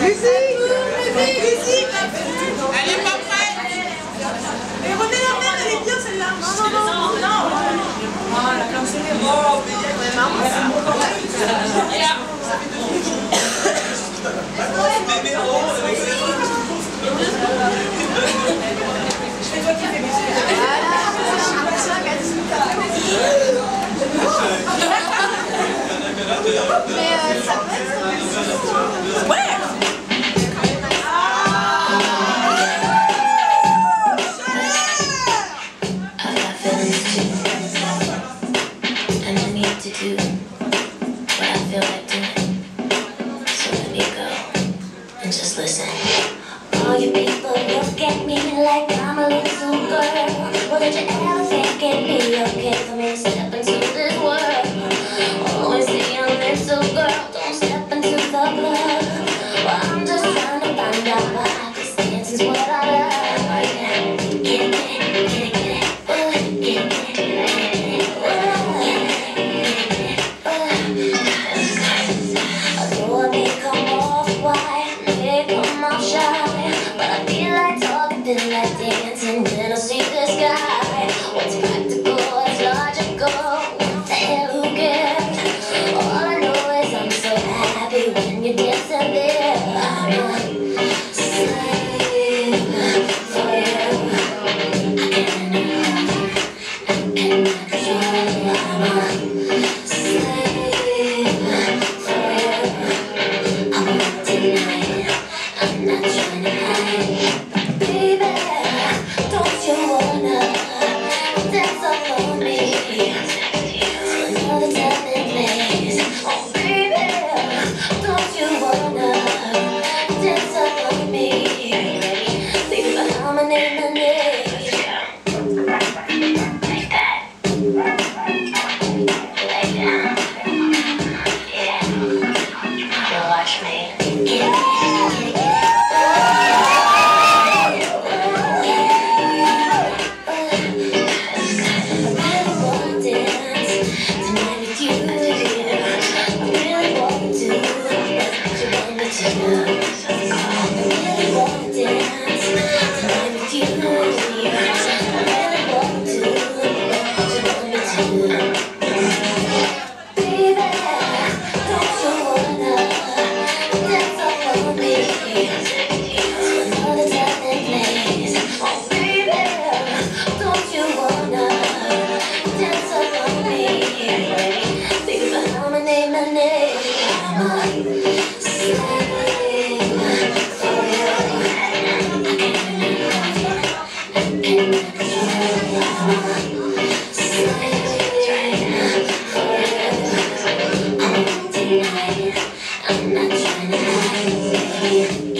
Musique. Elle est pas prête. Et René la mère, elle est bien celle-là. Non. Ah, la cancellée. C'est toi qui fais mes mais ça peut être... Ouais. And I need to do what I feel like doing. So let me go and just listen. All you people look at me like I'm a little girl. Well, did you ever think it'd be okay for me to step into this world? Always see a little girl, don't step into the club. Well, I'm just trying to find out why, 'cause dancing's what I like. Get it, get it. Although I may come off white, may come off shy, but I feel like talking, feel like dancing when I see this guy. What's practical, what's logical, what the hell, who cares? All I know is I'm so happy when you're dancing there. I'm a slave for you. I cannot control. I'm a slave for you. I won't deny it. I'm not trying to hide. Baby, don't you wanna dance up on me to another time and place? Oh baby, don't you wanna dance up on me? Baby, I'm a name. Like that. Lay down. Yeah. Now watch me. I'm not trying to hide.